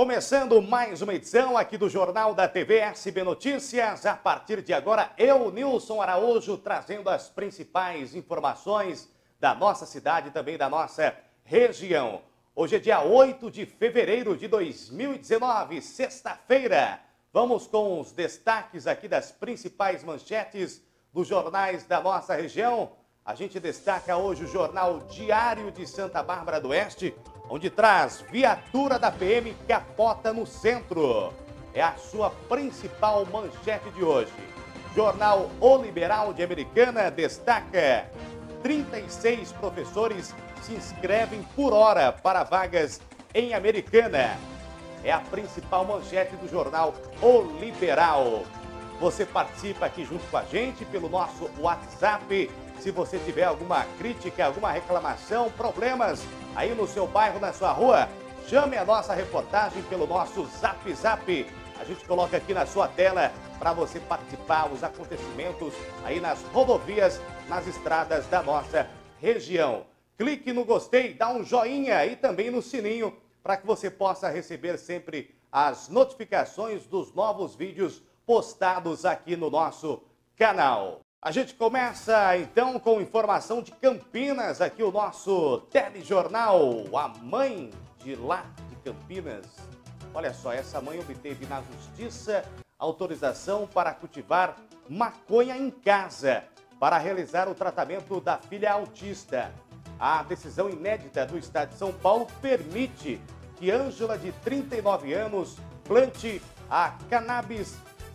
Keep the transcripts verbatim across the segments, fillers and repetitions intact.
Começando mais uma edição aqui do Jornal da T V S B Notícias. A partir de agora, eu, Nilson Araújo, trazendo as principais informações da nossa cidade e também da nossa região. Hoje é dia oito de fevereiro de dois mil e dezenove, sexta-feira. Vamos com os destaques aqui das principais manchetes dos jornais da nossa região. A gente destaca hoje o Jornal Diário de Santa Bárbara do Oeste, onde traz viatura da P M capota no centro. É a sua principal manchete de hoje. Jornal O Liberal de Americana destaca: trinta e seis professores se inscrevem por hora para vagas em Americana. É a principal manchete do jornal O Liberal. Você participa aqui junto com a gente pelo nosso WhatsApp. Se você tiver alguma crítica, alguma reclamação, problemas aí no seu bairro, na sua rua, chame a nossa reportagem pelo nosso Zap Zap. A gente coloca aqui na sua tela para você participar dos acontecimentos aí nas rodovias, nas estradas da nossa região. Clique no gostei, dá um joinha e também no sininho para que você possa receber sempre as notificações dos novos vídeos postados aqui no nosso canal. A gente começa então com informação de Campinas, aqui o nosso telejornal, a mãe de lá de Campinas. Olha só, essa mãe obteve na justiça autorização para cultivar maconha em casa, para realizar o tratamento da filha autista. A decisão inédita do Estado de São Paulo permite que Ângela, de trinta e nove anos, plante a cannabis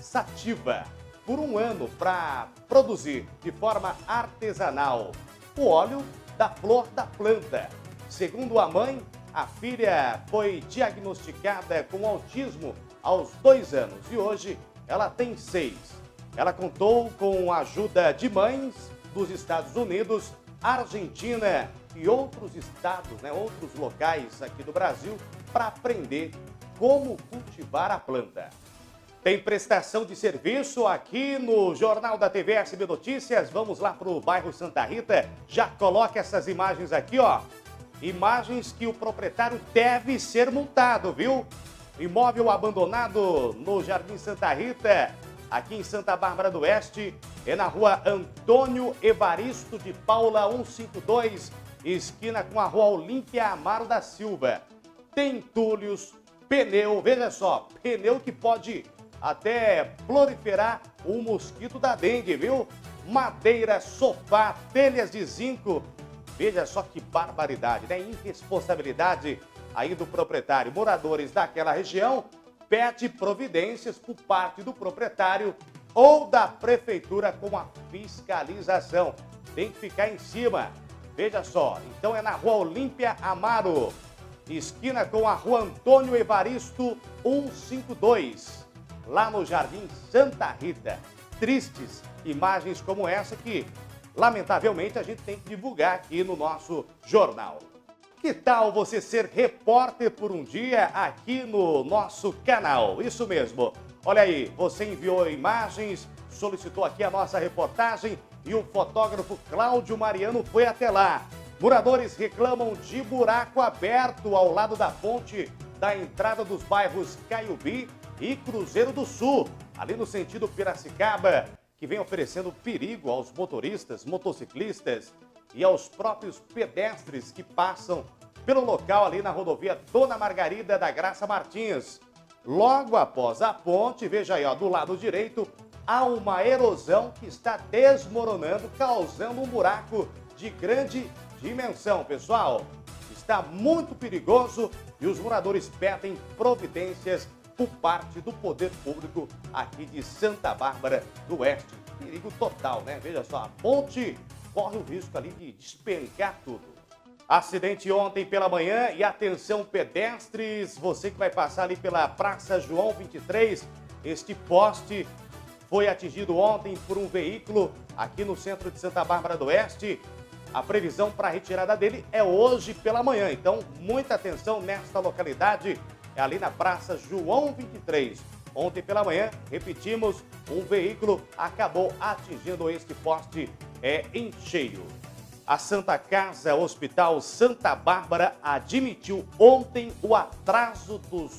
sativa por um ano para produzir de forma artesanal o óleo da flor da planta. Segundo a mãe, a filha foi diagnosticada com autismo aos dois anos e hoje ela tem seis. Ela contou com a ajuda de mães dos Estados Unidos, Argentina e outros estados, né, outros locais aqui do Brasil, para aprender como cultivar a planta. Tem prestação de serviço aqui no Jornal da T V S B Notícias. Vamos lá para o bairro Santa Rita. Já coloca essas imagens aqui, ó. Imagens que o proprietário deve ser multado, viu? Imóvel abandonado no Jardim Santa Rita, aqui em Santa Bárbara do Oeste. É na rua Antônio Evaristo de Paula cento e cinquenta e dois, esquina com a rua Olímpia Amaro da Silva. Tem entulhos, pneu, veja só, pneu que pode até proliferar o mosquito da dengue, viu? Madeira, sofá, telhas de zinco. Veja só que barbaridade, né? Irresponsabilidade aí do proprietário. Moradores daquela região pedem providências por parte do proprietário ou da prefeitura com a fiscalização. Tem que ficar em cima. Veja só, então é na rua Olímpia Amaro, esquina com a rua Antônio Evaristo cento e cinquenta e dois. Lá no Jardim Santa Rita. Tristes imagens como essa que, lamentavelmente, a gente tem que divulgar aqui no nosso jornal. Que tal você ser repórter por um dia aqui no nosso canal? Isso mesmo. Olha aí, você enviou imagens, solicitou aqui a nossa reportagem e o fotógrafo Cláudio Mariano foi até lá. Moradores reclamam de buraco aberto ao lado da ponte da entrada dos bairros Caiubi e Cruzeiro do Sul, ali no sentido Piracicaba, que vem oferecendo perigo aos motoristas, motociclistas e aos próprios pedestres que passam pelo local ali na rodovia Dona Margarida da Graça Martins. Logo após a ponte, veja aí, ó, do lado direito, há uma erosão que está desmoronando, causando um buraco de grande dimensão, pessoal. Está muito perigoso e os moradores pedem providências por parte do poder público aqui de Santa Bárbara do Oeste. Perigo total, né? Veja só, a ponte corre o risco ali de despencar tudo. Acidente ontem pela manhã e atenção pedestres, você que vai passar ali pela Praça João vinte e três, este poste foi atingido ontem por um veículo aqui no centro de Santa Bárbara do Oeste. A previsão para a retirada dele é hoje pela manhã, então muita atenção nesta localidade. É ali na Praça João vinte e três. Ontem pela manhã, repetimos, um veículo acabou atingindo este poste é, em cheio. A Santa Casa Hospital Santa Bárbara admitiu ontem o atraso dos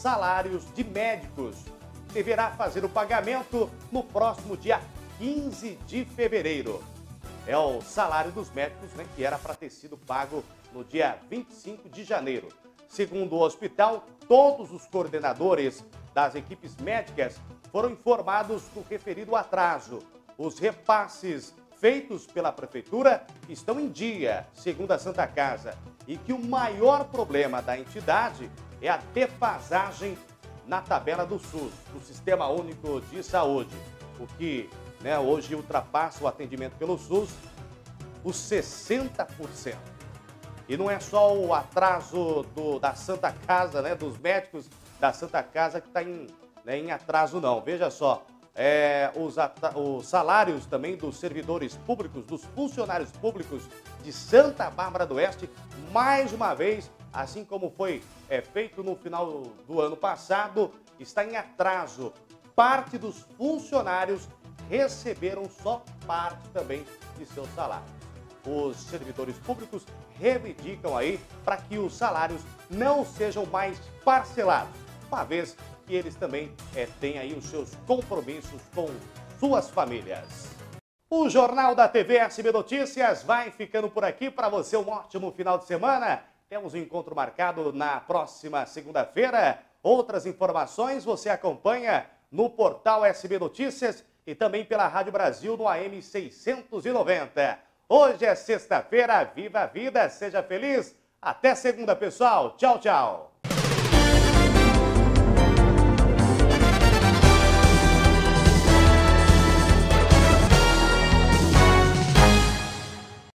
salários de médicos. Deverá fazer o pagamento no próximo dia quinze de fevereiro. É o salário dos médicos, né, que era para ter sido pago no dia vinte e cinco de janeiro. Segundo o hospital, todos os coordenadores das equipes médicas foram informados do referido atraso. Os repasses feitos pela prefeitura estão em dia, segundo a Santa Casa, e que o maior problema da entidade é a defasagem na tabela do SUS, do Sistema Único de Saúde, o que, né, hoje ultrapassa o atendimento pelo SUS os sessenta por cento. E não é só o atraso do, da Santa Casa, né, dos médicos da Santa Casa que está em, né, em atraso, não. Veja só, é, os, os salários também dos servidores públicos, dos funcionários públicos de Santa Bárbara do Oeste, mais uma vez, assim como foi é, feito no final do ano passado, está em atraso. Parte dos funcionários receberam só parte também de seus salários. Os servidores públicos reivindicam aí para que os salários não sejam mais parcelados, uma vez que eles também é, têm aí os seus compromissos com suas famílias. O Jornal da T V S B Notícias vai ficando por aqui. Para você, um ótimo final de semana. Temos um encontro marcado na próxima segunda-feira. Outras informações você acompanha no portal S B Notícias e também pela Rádio Brasil no A M seiscentos e noventa. Hoje é sexta-feira, viva a vida, seja feliz. Até segunda, pessoal. Tchau, tchau.